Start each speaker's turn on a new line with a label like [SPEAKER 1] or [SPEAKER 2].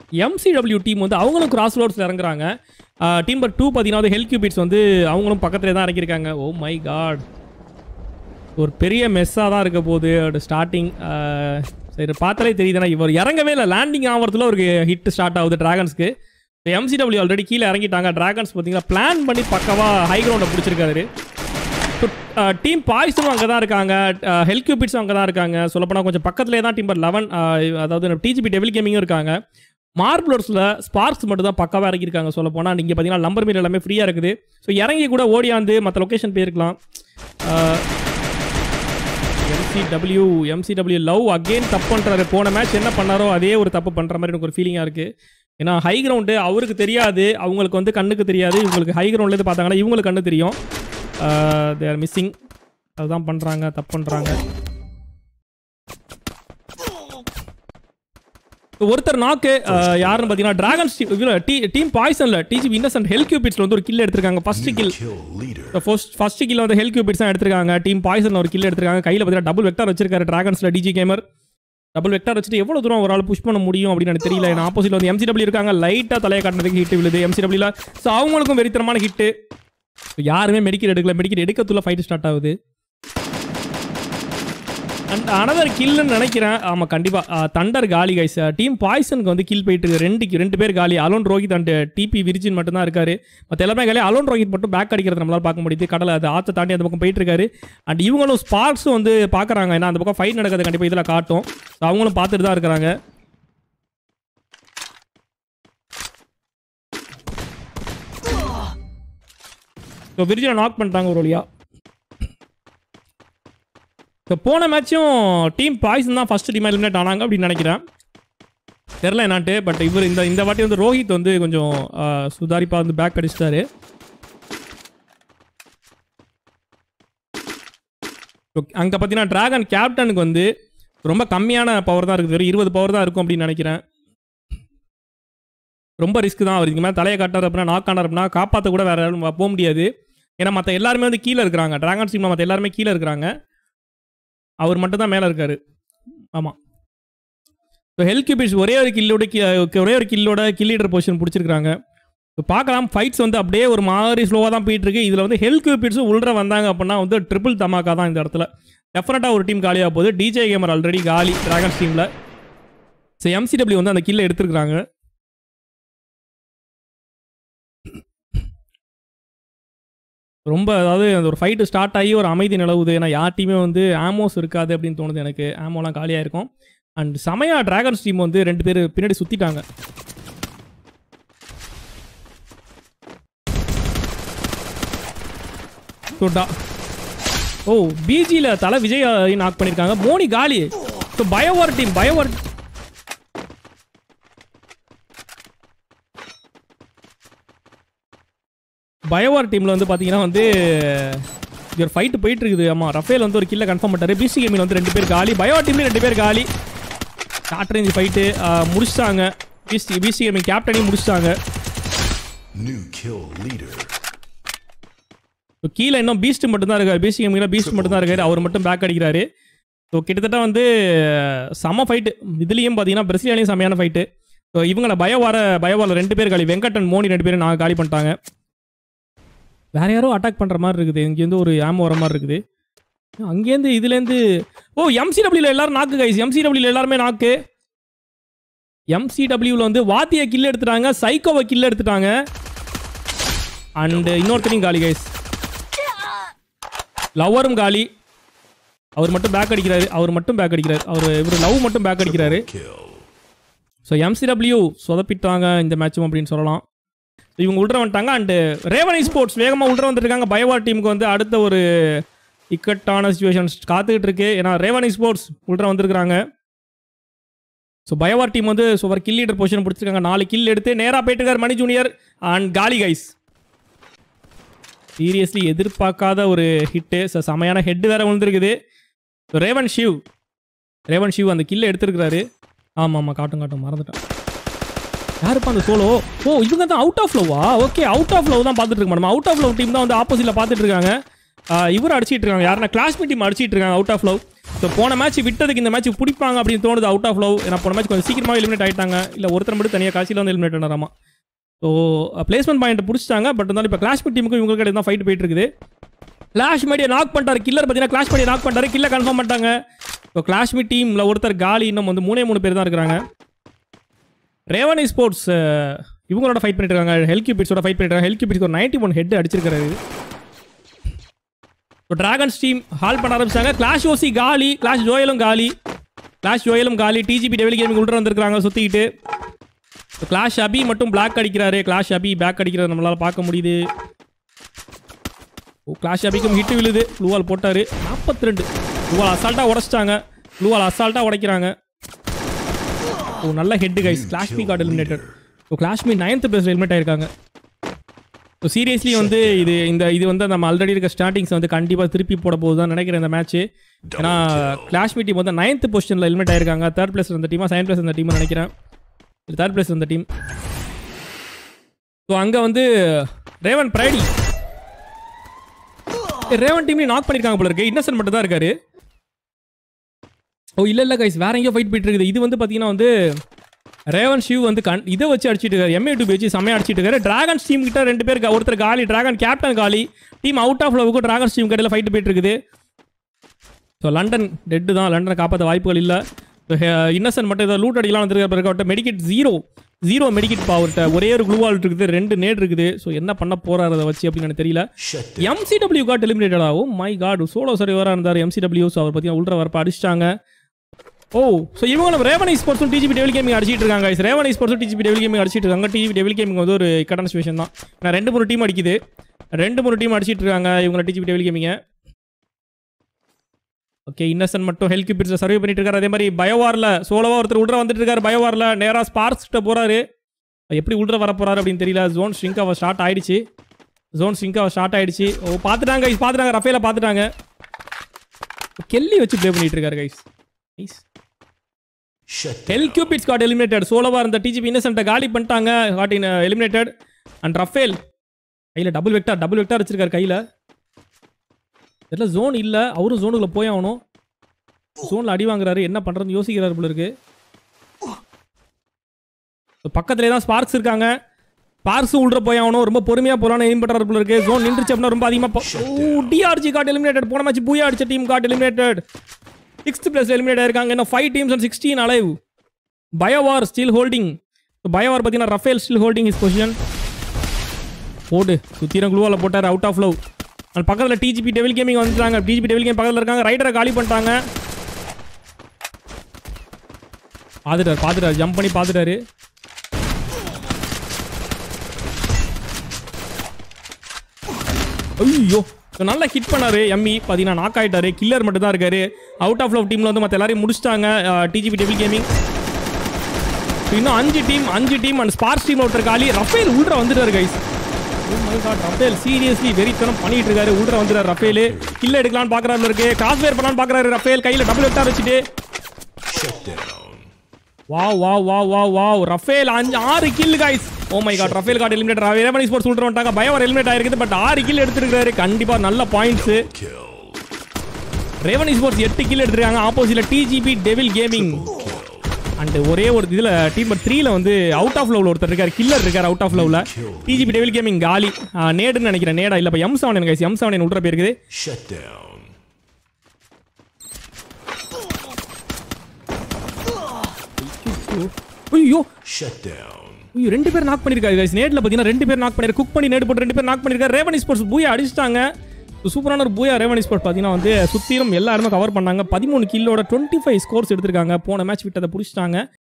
[SPEAKER 1] MCW team வந்து அவங்களும் cross ரோட்ஸில் இறங்குறாங்க. டீம் நம்பர் 2 பார்த்தீங்கன்னா வந்து ஹெல் கியூபிட்ஸ் வந்து அவங்களும் பக்கத்துலேயே தான் இறங்கியிருக்காங்க. ஓ மை காட், ஒரு பெரிய மெஸ்ஸாக தான் இருக்க போகுது ஸ்டார்டிங். சரி பார்த்தாலே தெரியுதுன்னா இவர் இறங்கவே இல்லை. லேண்டிங் ஆகிறதுல ஒரு ஹிட் ஸ்டார்ட் ஆகுது டிராகன்ஸ்க்கு. MCW ஆல்ரெடி கீழே இறங்கிட்டாங்க. டிராகன்ஸ் பார்த்தீங்கன்னா பிளான் பண்ணி பக்கவாக ஹை கிரவுண்டை பிடிச்சிருக்காரு. டீம் பாய்ஸும் அங்கே தான் இருக்காங்க, ஹெல் கியூபிட்ஸும் அங்கே தான் இருக்காங்க. சொல்லப்போனால் கொஞ்சம் பக்கத்துலேயே தான் டீம் 11 அதாவது TGP டெவில் கேமிங்கும் இருக்காங்க. மார்பிளர்ஸில் ஸ்பார்க்ஸ் மட்டும் தான் பக்கவாக இறங்கியிருக்காங்க. சொல்ல போனால் இங்கே பார்த்தீங்கன்னா நம்பர் மீட் எல்லாமே ஃப்ரீயாக இருக்குது. ஸோ இறங்கி கூட ஓடியாந்து மற்ற லொக்கேஷன் போயிருக்கலாம். MCW லவ் அகெயின் தப்பு பண்ணுறாரு. போன மேட்ச் என்ன பண்ணாரோ அதே ஒரு தப்பு பண்ணுற மாதிரி எனக்கு ஒரு ஃபீலிங்காக இருக்குது. ஏன்னா ஹை கிரவுண்டு அவருக்கு தெரியாது, அவங்களுக்கு வந்து கண்ணுக்கு தெரியாது. இவங்களுக்கு ஹை கிரவுண்ட்லேருந்து பார்த்தாங்கன்னா இவங்களுக்கு கண்ணு தெரியும். They are missing. அதுதான் பண்ணுறாங்க, தப்பு பண்ணுறாங்க. ஒருத்தர் நாக்கு யாருன்னு பார்த்தீங்கன்னா டிராகன்ஸ் டீம் பாய்சனில் TGP இன்னசென்ட் ஹெல் கியூபிட்ஸில் வந்து ஒரு கில் எடுத்திருக்காங்க. ஃபர்ஸ்ட் கில் வந்து ஹெல் கியூபிட்ஸ் தான் எடுத்திருக்காங்க. டீம் பாய்சனில் ஒரு கில் எடுத்திருக்காங்க. கையில் பார்த்தீங்கன்னா டபுள் வெக்டார் வச்சிருக்காரு டிராகன்ஸில் DG கேமர். டபுள் வெக்டார் வச்சுட்டு எவ்வளோ தூரம் ஒரு ஆள் புஷ் பண்ண முடியும் அப்படின்னு எனக்கு தெரியல. ஏன்னா ஆப்போசிட்டில் வந்து MCW இருக்காங்க. லைட்டாக தலையை காட்டினதுக்கு ஹிட் விழுது MCWல. ஸோ அவங்களுக்கும் வெறித்தனமான ஹிட்டு. யாருமே மெடிக்கல் எடுக்கல. மெடிக்கல் எடுக்கத்துல ஃபைட் ஸ்டார்ட் ஆகுது. அண்ட் அனதர் கில்லுன்னு நினைக்கிறேன். ஆமாம் கண்டிப்பாக தண்டர் காலி கைஸ். டீம் பாய்சனுக்கு வந்து கில் போயிட்டு இருக்கு. ரெண்டு பேர் காலி. Alone Rohit and TP virgin மட்டும் தான் இருக்காரு. மற்ற எல்லாமே காலி. அலோன் ரோஹித் மட்டும் பேக் அடிக்கிறது நம்மளால் பார்க்க முடியுது. கடலை அது ஆற்ற தாண்டி அந்த பக்கம் போயிட்டு இருக்காரு. அண்ட் இவங்களும் ஸ்பார்க்ஸும் வந்து பார்க்குறாங்க. ஏன்னா அந்த பக்கம் ஃபைட் நடக்கிறது கண்டிப்பாக இதில் காட்டும். ஸோ அவங்களும் பார்த்துட்டு தான் இருக்கிறாங்க. ஸோ விர்ஜினை நாக் பண்ணிட்டாங்க ஒரு வழியா. ஸோ போன மேட்சும் டீம் பாய்சன் தான் ஃபர்ஸ்ட் டீம் எலிமினேட் ஆனாங்க அப்படின்னு நினைக்கிறேன். தெரில என்னான்ட்டு. பட் இவர் இந்த வாட்டி வந்து ரோஹித் வந்து கொஞ்சம் சுதாரிப்பாக வந்து பேக் அடிச்சிட்டாரு. அங்கே பார்த்தீங்கன்னா டிராகன் கேப்டனுக்கு வந்து ரொம்ப கம்மியான பவர் தான் இருக்குது. வெறும் 20 பவர் தான் இருக்கும் அப்படின்னு நினைக்கிறேன். ரொம்ப ரிஸ்க் தான். அவர் இதுக்கு மேலே தலையை காட்டார் அப்படின்னா நாக் ஆனார் அப்படின்னா காப்பாற்ற கூட வேறு யாரும் போக முடியாது. ஏன்னா மற்ற எல்லாருமே வந்து கீழே இருக்கிறாங்க. டிராகன் டீமில் மற்ற எல்லாருமே கீழே இருக்கிறாங்க. அவர் மட்டும் தான் மேலே இருக்காரு. ஆமாம். ஸோ ஹெல் கியூபிட்ஸ் ஒரே ஒரு கில்லோட கில் லீடர் பொசிஷன் பிடிச்சிருக்காங்க. இப்போ பார்க்கலாம் ஃபைட்ஸ் வந்து அப்படியே ஒரு மாதிரி ஸ்லோவாக தான் போயிட்டு இருக்கு. இதில் வந்து ஹெல் கியூபிட்ஸும் உள்ள வந்தாங்க அப்படின்னா வந்து ட்ரிபிள் தமாக்கா தான் இந்த இடத்துல. டெஃபினட்டாக ஒரு டீம் காலியாக போகுது. DJ கேமர் ஆல்ரெடி காலி டிராகன்ஸ் டீமில். ஸோ MCW வந்து அந்த கில்லை எடுத்துருக்குறாங்க. ரொம்ப அதாவது அந்த ஒரு ஃபைட்டு ஸ்டார்ட் ஆகி ஒரு அமைதி நிலவுது. ஏன்னா யார்ட்டையுமே வந்து ஆமோஸ் இருக்காது அப்படின்னு தோணுது எனக்கு. ஆமோலாம் காலியாக இருக்கும். அண்ட் செமையா டிராகன்ஸ் டீம் வந்து 2 பேர் பின்னாடி சுற்றிட்டாங்க. ஓ பிஜியில் தலை விஜய் நாக் பண்ணியிருக்காங்க. மோனி காலி. ஸோ பயோவார் டீமில் வந்து பார்த்தீங்கன்னா வந்து ஒரு ஃபைட்டு போயிட்டு இருக்குது. ஆமாம் ரஃபேல் வந்து ஒரு கில்லை கன்ஃபார்ம் பண்ணிட்டாரு. பிசி கேமில் வந்து 2 பேர் காலி. பயோவார் டீம்லேயும் 2 பேர் காலி. ஷார்ட் ரேஞ்ச் ஃபைட்டு முடிச்சிட்டாங்க. பிசி கேமிங் கேப்டனையும் முடிச்சிட்டாங்க. கீழே இன்னும் பீஸ்ட் மட்டும் தான் இருக்காரு. பிசி கேமிங்கில் பீஸ்ட் மட்டும் தான் இருக்காரு. அவர் மட்டும் பேக் அடிக்கிறாரு. ஸோ கிட்டத்தட்ட வந்து செம ஃபைட்டு. இதுலேயும் பார்த்தீங்கன்னா பிரசிலியாலையும் செமையான ஃபைட்டு. ஸோ இவங்கள பயோவாரில் 2 பேர் காலி. வெங்கட் அண்ட் மோனி 2 பேரும் நான் காலி பண்ணிட்டாங்க. வேற யாரோ அட்டாக் பண்ணுற மாதிரி இருக்குது. இங்கேருந்து ஒரு ஆமோ வர மாதிரி இருக்குது. அங்கேருந்து இதுலேருந்து MCWல எல்லாரும் நாக்கு கைஸ். MCWல எல்லாருமே நாக்கு. MCWல வந்து வாத்திய கில் எடுத்துட்டாங்க. சைக்கோவை கில் எடுத்துட்டாங்க. அண்ட் இன்னொருத்தரையும் காலி கைஸ். லவ்வரும் காலி. அவர் மட்டும் பேக் அடிக்கிறாரு. இவர் லவ் மட்டும் பேக் அடிக்கிறாரு. ஸோ MCW சொதப்பிட்டாங்க இந்த மேட்சும் அப்படின்னு சொல்லலாம். இவங்க உள்ள வந்துட்டாங்க. அண்டு ரேவன் ஸ்போர்ட்ஸ் வேகமாக உள்ள வந்துருக்காங்க. பயோவார் டீமுக்கு வந்து அடுத்த ஒரு இக்கட்டான சிச்சுவேஷன்ஸ் காத்துக்கிட்டு இருக்கு. ஏன்னா ரேவன் ஸ்போர்ட்ஸ் உள்ள வந்துருக்காங்க. ஸோ பயோவார் டீம் வந்து சூப்பர் கில் லீடர் பொசிஷன் பிடிச்சிருக்காங்க. 4 கில் எடுத்து நேராக போயிட்டு இருக்காரு மணி ஜூனியர். அண்ட் காலி கைஸ். சீரியஸ்லி எதிர்பார்க்காத ஒரு ஹிட்டு. ஸோ செமையான ஹெட் வேற விழுந்துருக்குது. ஸோ ரேவன் ஷிவ் அந்த கில்லை எடுத்துருக்கிறாரு. ஆமாம் காட்டும் மறந்துட்டேன். யாருப்பா அந்த சோலோ? இவங்க தான் அவுட் ஆஃப் லவ்வா? ஓகே அவுட் ஆஃப் லவ் தான் பார்த்துட்டு இருக்க madam. Out of love team தான் வந்து ஆப்போசிட்டில் பார்த்துட்டு இருக்காங்க. இவர் அடிச்சிட்டு இருக்காங்க. யாருன்னா கிளாஸ்மேட் டீம் அடிச்சிட்டு இருக்காங்க அவுட் ஆஃப் லவ். ஸோ போன மேட்ச் விட்டதுக்கு இந்த மேட்ச் பிடிப்பாங்க அப்படின்னு தோணுது அவுட் ஆஃப் லவ். ஏன்னா போன மேட்ச் கொஞ்சம் சீக்கிரமாக எலிமினேட் ஆகிட்டாங்க. இல்லை ஒருத்தர் மட்டும் தனியாக காசியில் வந்து எலிமினேட் ஆனாராமா. ஸோ பிளேஸ்மெண்ட் பாயிண்ட் பிடிச்சிட்டாங்க. பட் இருந்தாலும் இப்போ கிளாஷ் டீமுக்கும் இவங்களுக்கு இடையே தான் ஃபைட் போயிட்டு இருக்குது. கிளாஷ் மீடியா நாக் பண்ணிட்டாரு. கில்லர் பார்த்தீங்கன்னா கிளாஷ் மீடியா நாக் பண்ணிட்டாரு. கில்லை கன்ஃபார்ம் பண்ணிட்டாங்க. ஸோ கிளாஷ் மீ டீமில் ஒருத்தர் காலி. இன்னும் வந்து 3 பேர் தான் இருக்கிறாங்க. ரேவன் ஸ்போர்ட்ஸ் இவங்களோட ஃபைட் பண்ணிட்டு இருக்காங்க. ஹெல்கியூபிட்ஸோட ஃபைட் பண்ணிட்டு இருக்காங்க. ஹெல்கியூபிட்ஸ் ஒரு 91 ஹெட் அடிச்சிருக்காரு. ஸோ டிராகன்ஸ் டீம் ஹால் பண்ண ஆரம்பிச்சாங்க. கிளாஷ் ஓசி காலி. கிளாஷ் ஜோயலும் காலி. டிஜிபி டெவில் கேமிங் உள்ள வந்திருக்காங்க சுற்றிக்கிட்டு. கிளாஷ் அபி மட்டும் பிளாக் அடிக்கிறாரு. கிளாஷ் அபி பேக் அடிக்கிறது நம்மளால பார்க்க முடியுது. கிளாஷ் அபிக்கும் ஹிட் விழுது. ப்ளூவால் போட்டாரு. 42 ப்ளூவால் அசால்ட்டாக உடைச்சிட்டாங்க. ப்ளூவால் அசால்ட்டாக உடைக்கிறாங்க. நல்ல head guys. Clash me got eliminated. Clash me 9th place eliminate ஆயிருக்காங்க. ஸோ சீரியஸ்லி வந்து இது வந்து நம்ம ஆல்ரெடி இருக்க ஸ்டார்டிங்ஸ் வந்து கண்டிப்பாக திருப்பி போட போகுது தான் நினைக்கிறேன் இந்த மேட்ச். ஏன்னா கிளாஷ் மீ டீம் வந்து 9th பொசிஷனில் எலிமினேட் ஆயிருக்காங்க. 3rd பிளேஸ் இருந்த டீமா 2nd பிளேஸ் இருந்த டீம் நினைக்கிறேன். 3rd பிளேஸ் இருந்த டீம். ஸோ அங்கே வந்து ரேவன் பிரைடி ரேவன் டீம்லேயும் நாக் பண்ணியிருக்காங்க போல இருக்கு. இன்னசென்ட் மட்டும் தான் இருக்காரு. இல்லை கைஸ் வேற எங்கேயோ ஃபைட் போயிட்டு இருக்குது. இது வந்து பார்த்தீங்கன்னா வந்து ரேவன் ஷிவ் வந்து இதை வச்சு அடிச்சிட்டு இருக்காரு. MA2 வச்சு செம்மையாக அடிச்சிட்டு இருக்காரு. டிராகன்ஸ் டீம் கிட்ட 2 பேர் ஒருத்தர் காலி. டிராகன் கேப்டன் காலி. டீம் அவுட் ஆஃப் லவுக்கும் டிராகன்ஸ் டீம் கடையில் ஃபைட் போயிட்டு இருக்குது. ஸோ லண்டன் டெட்டு தான். லண்டனை காப்பாற்ற வாய்ப்புகள் இல்லை. இன்னசென்ட் மட்டும் இதை லூட் அடிக்கலாம் வந்துருக்க. மெடிக்கெட் ஜீரோ மெடிக்கெட் அவர்கிட்ட ஒரே ஒரு க்ளூவால் இருக்குது. 2 நேட் இருக்குது. ஸோ என்ன பண்ண போறாரு அதை வச்சு அப்படின்னு எனக்கு தெரியல. MCW காட் எலிமினேட்டட் ஆகும். மை காட் சோலோ சர்வராக இருந்தார் MCW. ஸோ அவர் பார்த்தீங்கன்னா உள்ள வரப்ப அடிச்சிட்டாங்க. ஸோ இவங்க ரேவன் ஸ்போர்ட்ஸும் டிஜிபி டெவில் கேமிங் அடிச்சிட்டு இருக்காங்க. ரேவன் ஸ்போர்ட்ஸும் டிஜிபி டெவில் கேமிங் அடிச்சிட்டு இருக்காங்க. டிஜிபி டெவில் கேமிங் வந்து ஒரு இக்கட்டான சிச்சுவேஷன் தான். நான் 2-3 டீம் அடிக்குது. 2-3 டீம் அடிச்சிட்டு இருக்காங்க இவங்க டிஜிபி டெவில் கேமிங்க. ஓகே இன்னசென்ட் மட்டும் ஹெல்கியூபிட்ஸை சர்வே பண்ணிட்டு இருக்காரு. அதே மாதிரி பயோவாரில் சோலோவா ஒருத்தர் உள்ள வந்துட்டு இருக்காரு. பயோவாரில் நேராக ஸ்பார்க்ஸ் கிட்ட போறாரு. எப்படி உள்ள வர போறாரு அப்படின்னு தெரியல. ஜோன் ஸ்ட்ரிங்க் அவ ஸ்டார்ட் ஆயிடுச்சு. பார்த்துட்டாங்க ரஃபேல பார்த்துட்டாங்க. கெல்லி வச்சு ப்ளே பண்ணிட்டு இருக்காரு கைஸ். Hell cupids got eliminated. சோலோவா இருந்த டிஜிபி இன்னசென்ட்டை காலி பண்ணிட்டாங்க. Got eliminated. அண்ட் ரஃபேல் கையில் டபுள் வெக்டார் வச்சிருக்காரு கையில். இதெல்லாம் ஜோன் இல்லை. அவரும் ஜோனுக்குள்ள போய் ஆகணும். ஜோனில் அடி வாங்குறாரு. என்ன பண்ணுறதுன்னு யோசிக்கிறாரு போல இருக்கு. பக்கத்துலேயே தான் ஸ்பார்க்ஸ் இருக்காங்க. ஸ்பார்க்ஸும் உள்ள போய் ஆகணும். ரொம்ப பொறுமையாக போகலான்னு எய்ம் பண்ணுறாரு போல இருக்கு. ஜோன் நின்றுச்சு அப்படின்னா ரொம்ப அதிகமாக டிஆர்ஜி காட் எலிமினேட்டட். போன மேட்ச் பூயா அடிச்ச team got eliminated. 6th place eliminate ஆயிருக்காங்க. இன்னும் 5 teams and 16 alive. Biowar still holding. Biowar பார்த்தீங்கன்னா Rafael still holding is position. போடு சுத்திரம் க்ளூவால் போட்டார். Out of love. பக்கத்தில் டிஜிபி டெவில் கேமிங் வந்துட்டாங்க. டிஜிபி டெவில் கேமிங் பக்கத்தில் இருக்காங்க. ரைடரை காலி பண்ணிட்டாங்க. பார்த்துட்டாரு ஜம்ப் பண்ணி பார்த்துட்டாரு. ஐயோ நல்லா ஹிட் பண்ணாரு. எம்மி பார்த்தீங்கன்னா நாக் ஆகிட்டாரு. கில்லர் மட்டும் தான் இருக்காரு. அவுட் ஆஃப் லவ் டீமில் வந்து மற்ற எல்லாரையும் முடிச்சிட்டாங்க டிஜிபி டெவில் கேமிங். இன்னும் 5 டீம் அண்ட் ஸ்பார்க்ஸ் டீம் ஒருத்தர் காலி. ரஃபேல் உள்ள வந்துட்டாரு கைஸ். ரஃபேல் சீரியஸ்லி வெறித்தனம் பண்ணிட்டு இருக்காரு. உள்ள வந்துட்டாரு ரஃபேல். கில்ல எடுக்கலான்னு பாக்குறாரு இருக்கு. கிராஸ் ஃபயர் பண்ணலான்னு பாக்குறாரு ரஃபேல். கையில டபுள் வெக்டார் வச்சுட்டு wow Rafael 6 kill guys. Oh my god Rafael got eliminate. Raven sports உள்ள வந்துட்டாங்க. பயோவார் எலிமினேட் ஆயிருக்குது. பட் 6 கில் எடுத்துருக்காரு. கண்டிப்பா நல்ல பாயிண்ட்ஸ். ரேவன் ஸ்போர்ட்ஸ் 8 கில் எடுத்துருக்காங்க. ஆப்போசிட்ல டிஜிபி டெவில் கேமிங். அண்ட் ஒரே ஒரு இதில் டீம் 3ல வந்து அவுட் ஆஃப் லவ்ல ஒருத்தர் இருக்காரு. கில்லர் இருக்காரு அவுட் ஆஃப் லவ்ல. டிஜிபி டெவில் கேமிங் காலி. நேடுன்னு நினைக்கிறேன். நேடா இல்லை M7 கைஸ். M7 உள்ள போயிருக்குது. ஐயோ 2 பேர் நாக் பண்ணிருக்காரு கைஸ். நேட்ல பார்த்தீங்கன்னா 2 பேர் நாக் பண்ணிருக்காரு. குக் பண்ணி நேடு போட்டு 2 பேர் நாக் பண்ணிருக்காரு. ரேவன் ஸ்போர்ட்ஸ் பூயா அடிச்சிட்டாங்க. சூப்பரான ஒரு பூயா ரேவன் ஸ்போர்ட்ஸ் பார்த்தீங்கன்னா வந்து சுத்திரும் எல்லாருமே கவர் பண்ணாங்க. 13 கில்லோட 25 ஸ்கோர்ஸ் எடுத்திருக்காங்க. போன மேட்ச் விட்டதை பிடிச்சிட்டாங்க.